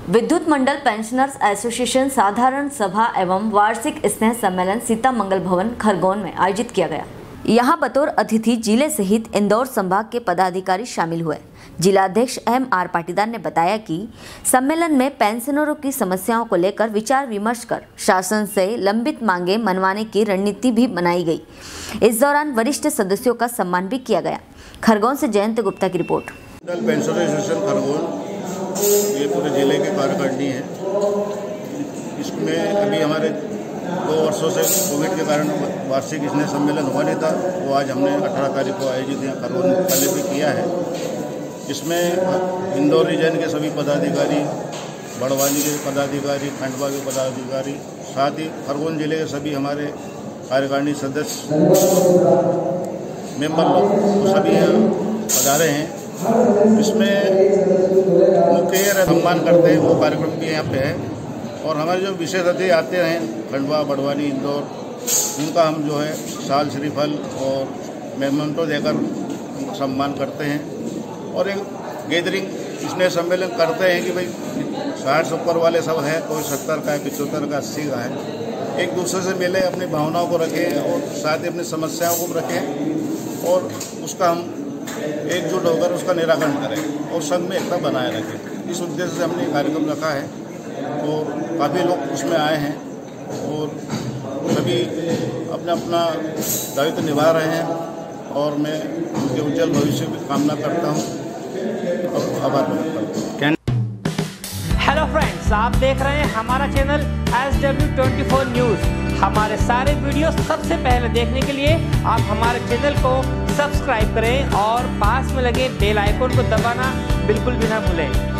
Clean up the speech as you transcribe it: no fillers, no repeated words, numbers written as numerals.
विद्युत मंडल pensioners association साधारण सभा एवं वार्षिक स्नेह सम्मेलन सीता मंगल भवन खरगोन में आयोजित किया गया। यहां बतौर अतिथि जिले सहित इंदौर संभाग के पदाधिकारी शामिल हुए। जिलाध्यक्ष M.R. पाटीदार ने बताया कि सम्मेलन में पेंशनरों की समस्याओं को लेकर विचार विमर्श कर शासन से लंबित मांगे मनवाने की रणनीति भी बनाई गई। इस दौरान वरिष्ठ सदस्यों का सम्मान भी किया गया। खरगोन से जयंत गुप्ता की रिपोर्ट। पेंशनर एसोसिएशन खरगोन ये पूरे जिले के कार्यकारिणी है। इसमें अभी हमारे 2 वर्षों से कोविड के कारण वार्षिक स्नेह सम्मेलन हुआ नहीं था। वो आज हमने 18 तारीख को आयोजित यहाँ खरगोन पहले भी किया है। इसमें इंदौर रीजन के सभी पदाधिकारी, बड़वानी के पदाधिकारी, खंडवा के पदाधिकारी, साथ ही खरगोन जिले के सभी हमारे कार्यकारिणी सदस्य मेंबर लोग तो सभी यहाँ पधारे हैं। इसमें मुख्य सम्मान करते हैं वो कार्यक्रम भी यहाँ पे है। और हमारे जो विशेष अतिथि आते हैं खंडवा, बड़वानी, इंदौर, उनका हम जो है साल श्रीफल और मेमेंटो देकर उनका सम्मान करते हैं। और एक गैदरिंग स्नेह सम्मेलन करते हैं कि भाई 60 से ऊपर वाले सब हैं, कोई 70 का है, 75 का, 80 का है। एक दूसरे से मिले, अपनी भावनाओं को रखें और साथ ही अपनी समस्याओं को रखें और उसका हम एकजुट होकर उसका निराकरण करें और संघ में एकता बनाए रखें। इस उद्देश्य से हमने कार्यक्रम रखा है और काफ़ी लोग उसमें आए हैं और सभी अपना अपना दायित्व निभा रहे हैं और मैं उनके उज्जवल भविष्य की कामना करता हूँ और आभार व्यक्त करता हूँ। हेलो फ्रेंड्स, आप देख रहे हैं हमारा चैनल SW24 न्यूज़। हमारे सारे वीडियो सबसे पहले देखने के लिए आप हमारे चैनल को सब्सक्राइब करें और पास में लगे बेल आइकन को दबाना बिल्कुल भी ना भूलें।